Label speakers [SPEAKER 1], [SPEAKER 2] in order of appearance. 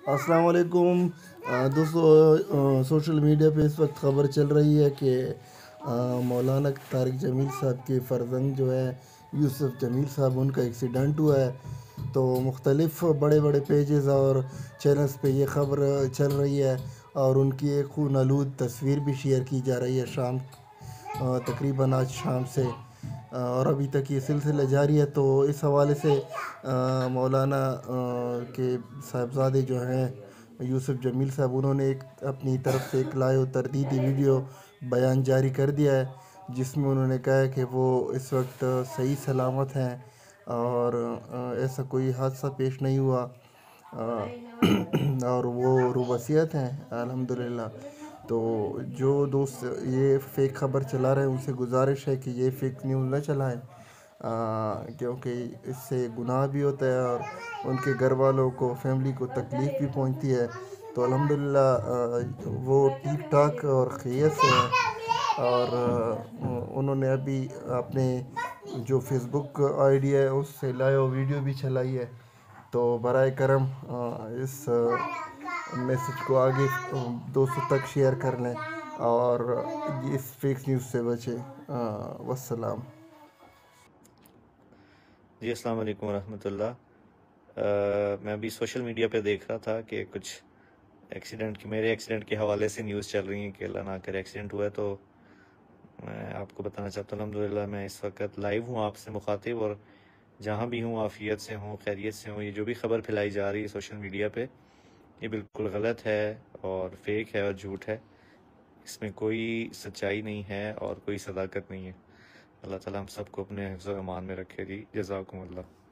[SPEAKER 1] अस्सलाम वालेकुम दोस्तों, सोशल मीडिया पे इस वक्त ख़बर चल रही है कि मौलाना तारिक जमील साहब के फ़र्जंद जो है यूसुफ जमील साहब, उनका एक्सीडेंट हुआ है। तो मुख्तलिफ़ बड़े बड़े पेजेस और चैनल्स पे ये ख़बर चल रही है और उनकी एक खून आलूद तस्वीर भी शेयर की जा रही है शाम, तकरीबन आज शाम से, और अभी तक ये सिलसिला जारी है। तो इस हवाले से मौलाना के साहबज़ादे जो हैं यूसुफ जमील साहब, उन्होंने एक अपनी तरफ से एक लाइव तरदीदी वीडियो बयान जारी कर दिया है, जिसमें उन्होंने कहा है कि वो इस वक्त सही सलामत हैं और ऐसा कोई हादसा पेश नहीं हुआ, और वो रुबसियत हैं अल्हम्दुलिल्लाह। तो जो दोस्त ये फेक ख़बर चला रहे हैं उनसे गुजारिश है कि ये फेक न्यूज़ न चलाएं, क्योंकि इससे गुनाह भी होता है और उनके घर वालों को, फैमिली को तकलीफ़ भी पहुंचती है। तो अल्हम्दुलिल्लाह वो ठीक ठाक और खैरियत से हैं, और उन्होंने अभी अपने जो फेसबुक आईडी है उससे लाइव वीडियो भी चलाई है। तो बराए करम इस मैसेज को आगे दोस्तों तक शेयर कर लें और इस फेक न्यूज़ से बचें। वस्सलाम।
[SPEAKER 2] जी अस्सलाम वालेकुम रहमतुल्लाह। मैं अभी सोशल मीडिया पे देख रहा था कि कुछ एक्सीडेंट की, मेरे एक्सीडेंट के हवाले से न्यूज़ चल रही है कि अल्लाह ना करे एक्सीडेंट हुआ है। तो मैं आपको बताना चाहता हूँ अल्हम्दुलिल्लाह मैं इस वक्त लाइव हूँ आपसे मुखातिब, और जहाँ भी हूँ आफियत से हूँ, खैरियत से हूँ। ये जो भी खबर फैलाई जा रही है सोशल मीडिया पे, ये बिल्कुल गलत है और फेक है और झूठ है। इसमें कोई सच्चाई नहीं है और कोई सदाकत नहीं है। अल्लाह ताला हम सबको अपने हिफ्ज़ व अमान में रखे। जी जज़ाकुमुल्लाह।